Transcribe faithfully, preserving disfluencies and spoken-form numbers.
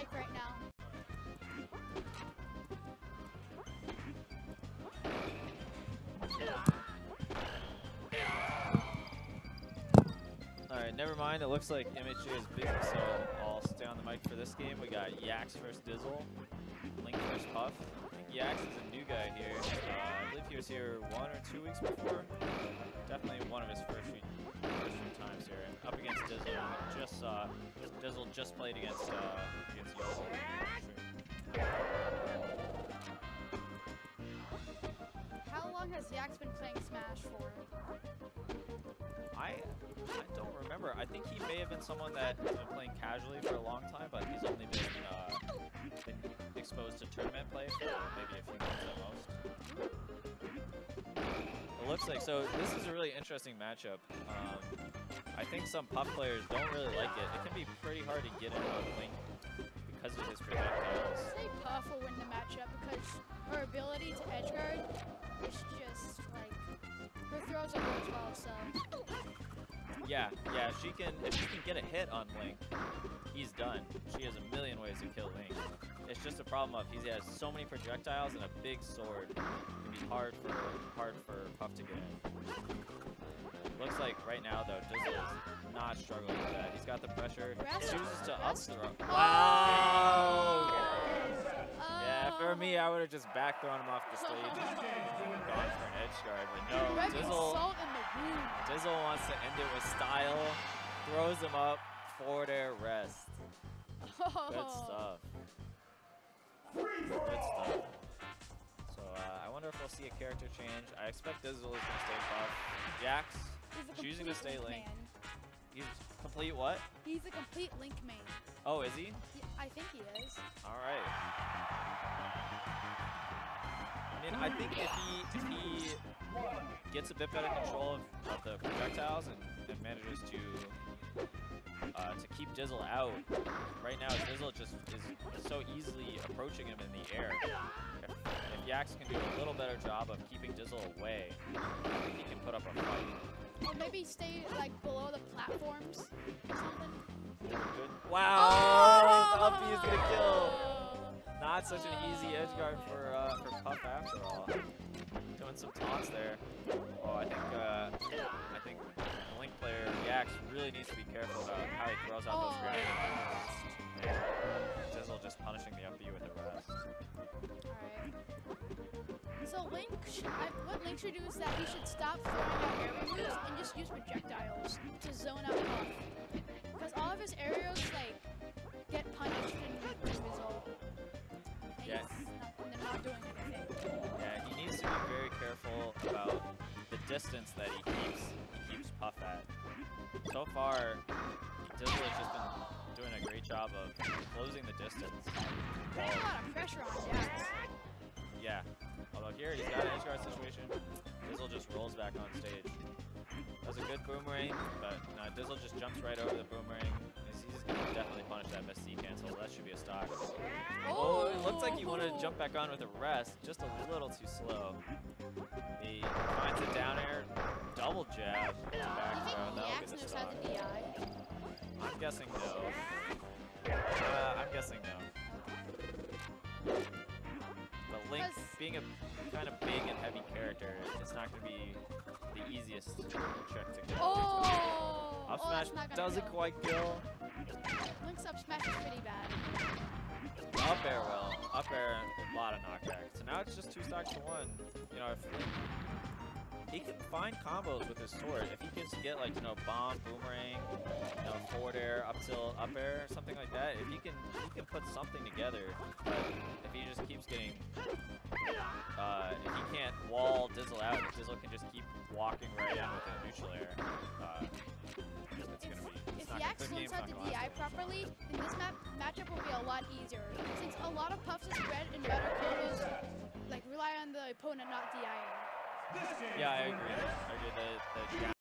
Mike right now. Alright, never mind. It looks like M H J is busy, so I'll stay on the mic for this game. We got Yax versus Dizzle, Link versus Puff. I think Yax is a new guy here. Uh, I believe he was here one or two weeks before. Definitely one of his first few, first few times here. And up against Dizzle. Just saw uh, Dizzle just played against uh, against Yoho. How long has Yax been playing Smash for? I I don't remember. I think he may have been someone that has been playing casually for a long time, but he's only been, uh, been exposed to tournament play for maybe a few months at most. It looks like, so this is a really interesting matchup. Um, I think some Puff players don't really like it. It can be pretty hard to get in on Link because of his projectiles. I'd say Puff will win the matchup because her ability to edge guard is just like, her throws are good as well, so. Yeah, yeah, she can, if she can get a hit on Link, he's done. She has a million ways to kill Link. It's just a problem of he has so many projectiles and a big sword. It can be hard for hard for Puff to get in. Looks like right now though, Dizzle is not struggling with that. He's got the pressure. Chooses to up throw. Wow! Yeah, for me, I would have just back thrown him off the stage and gone for an edge guard. But no, Dizzle, Dizzle wants to end it with style. Throws him up, forward air rest. Good stuff. Good stuff. So uh, I wonder if we'll see a character change. I expect Dizzle is going to stay Puff. Jax choosing to stay Link. Man. He's complete what? He's a complete Link main. Oh, is he? he? I think he is. All right. I mean, I think if he if he gets a bit better control of, of the projectiles and, and manages to uh, to keep Dizzle out, right now Dizzle just is so easily approaching him in the air. If, if Yax can do a little better job of keeping Dizzle away, I think he can put up a fight. Or maybe stay like below the platforms or something. Good. Wow! Oh! Up B is gonna kill. Not such an easy edge guard for uh, for Puff after all. Doing some taunts there. Oh, I think uh, I think the Link player Yax really needs to be careful about how he throws out those grenades. And Dizzle just punishing the up B with the rest. Alright. So Link, sh I, what Link should do is that he should stop throwing out aerial moves and just use projectiles to zone out Puff. Because all of his aerials like get punished in the result. And Yeah. he's not, and they're not doing anything. Yeah, he needs to be very careful about the distance that he keeps he keeps Puff at. So far, Dizzle has just been doing a great job of closing the distance. Putting a lot of pressure on Jax. Yeah. Although here he's got an edge guard situation. Dizzle just rolls back on stage. That was a good boomerang, but no, Dizzle just jumps right over the boomerang. He's, he's gonna definitely punish that miss C cancel. That should be a stock. Oh, it looks like he wanted to jump back on with a rest, just a little too slow. He finds a down air, double jab to back throw. That'll be the stock. D I? I'm guessing no. Uh, I'm guessing no. But Link, being a kind of big and heavy character, it's not going to be the easiest trick to get. Oh! Up oh, smash doesn't kill. quite kill. Link's up smash is pretty bad. Up air well. Up air, a lot of knockback. So now it's just two stocks to one. You know, if Link, he can find combos with his sword. If he can get like, you know, bomb, boomerang, you know, forward air, up tilt, up air, something like that. If he can, he can put something together. But if he just keeps getting, uh, if he can't wall Dizzle out, if Dizzle can just keep walking right in with a neutral air. Uh, it's gonna be. It's If not Yax gonna, learns how to D I properly, then this map matchup will be a lot easier. Since a lot of Puff's spread and better combos like rely on the opponent not DIing. Yeah, I agree. I agree. The, the